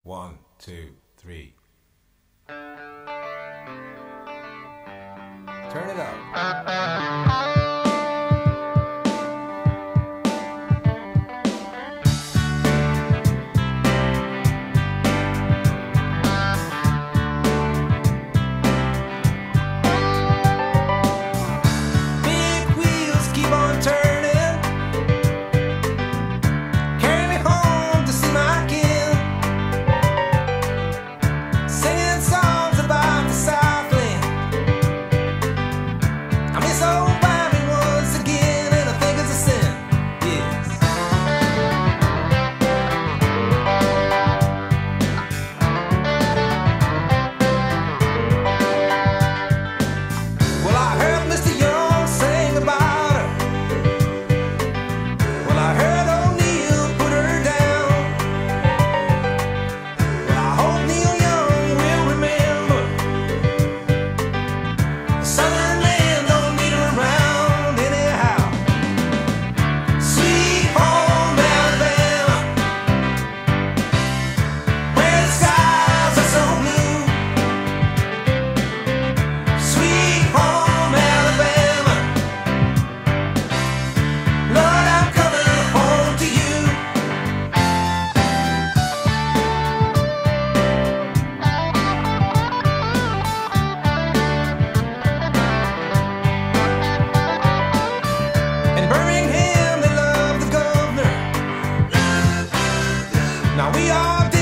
One, two, three. Turn it up. Big wheels keep on turning. Carry me home to see my kin. Singing songs about the Southland. I miss old Bobby once again, and I think it's a sin. Yes. Well, I heard Mr. Young sing about her. Well, I heard O'Neill put her down. Well, I hope Neil Young will remember the Southern land don't need her around anyhow. Sweet home Alabama, where the skies are so blue. Sweet home Alabama, Lord, I'm coming home to you. In Birmingham, they love the governor. Now we are